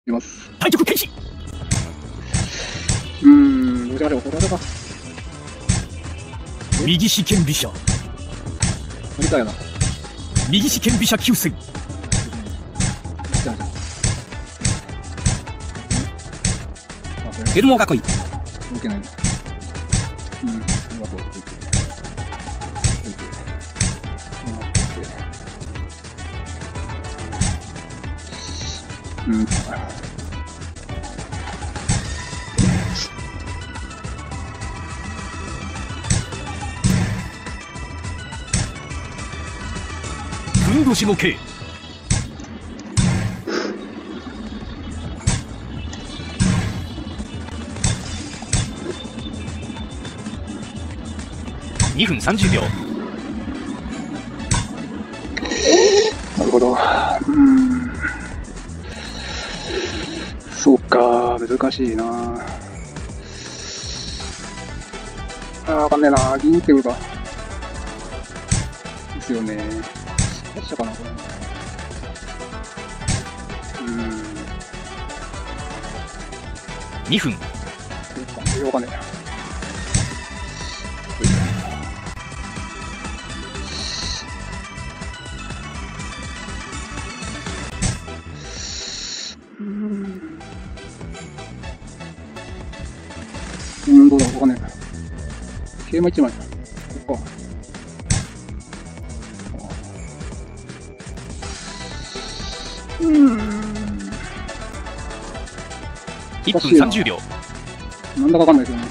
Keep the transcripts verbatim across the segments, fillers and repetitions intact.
きます。 対局開始。 うーん、どうしよう、これだか。 右四間飛車。 無理かよな。 右四間飛車急戦。エルモ囲い。 動けない。うん、うまく置いて。置いて。うん。 ふんどしの桂。にふんさんじゅうびょう。 なるほど。うーん。そうか、難しいな。あー、わかんねえな。銀っていうか。ですよね。どうしたかな、これ。うーん。 にふん。 そうか、わかんねえな。うーん。うん、どうだろう、わかんねえな。桂馬一枚。ここか。うーん。 いっぷんさんじゅうびょう。 なんだかわかんないけどね。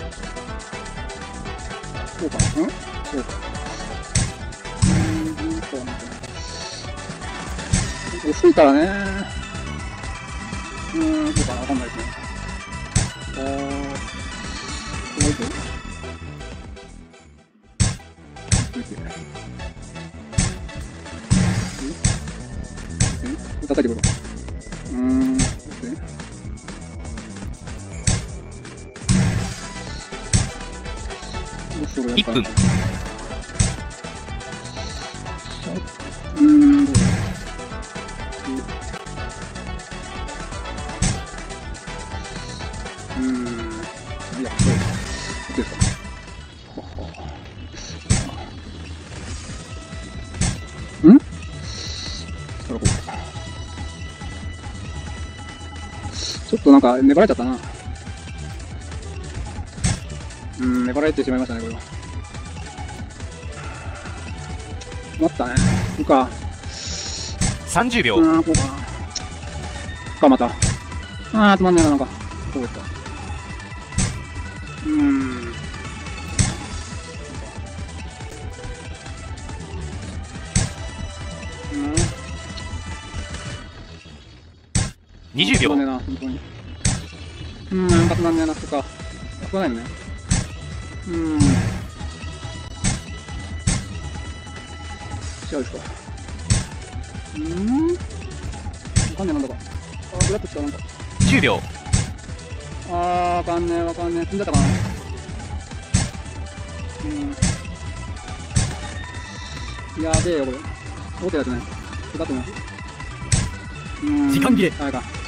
そうか。んそうか。うーん、そうなんだ。薄いからね。うーん、そうかな、わかんないですね。あー、これいく？え？叩いてくる。うーん、 いっぷん。 うーん、どうだ。うーん、いや、そう。ですか。ん？それこうか。ちょっとなんか粘られちゃったな。うん、粘られてしまいましたね、これは。待ったね。いいか。 さんじゅうびょう。 ああ、こうかな。か、また。ああ、つまんねえな、なんか。こういった。うーん。 にじゅうびょう。 つまんねえな、本当に。うーん、なんかつまんねえな、とか。つまんないのね。うーん。違うですか。うーん。わかんねえ、なんだか。あー、ブラッときた、なんか。 じゅうびょう。 あー、わかんねえ、わかんねえ。積んじゃったかな。うん。やべえよ、これ。大手だってない。だってない。うーん。 時間切れ。 あれか。